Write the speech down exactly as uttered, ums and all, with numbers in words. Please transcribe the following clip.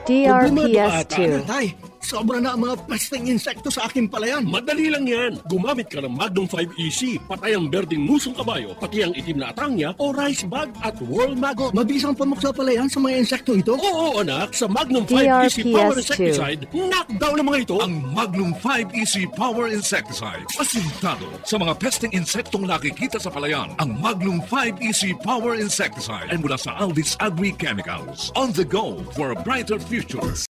D R P S two. Tay, sobra na ang mga pesteng insekto sa aking palayan. Madali lang yan. Gumamit ka ng Magnum five E C. Patay ang berdeng musong kabayo, pati ang itim na atangya o rice bug at world maggot. Mabisang pamuksa pala yan sa mga insekto ito? Oo, anak. Sa Magnum five E C Power D R P S two. Insecticide, knockdown ng mga ito. Ang Magnum five E C Power Insecticide. Asintado sa mga pesteng insektong nakikita sa palayan. Ang Magnum five E C Power Insecticide ay mula sa Aldiz Agri Chemicals. On the go for a brighter future.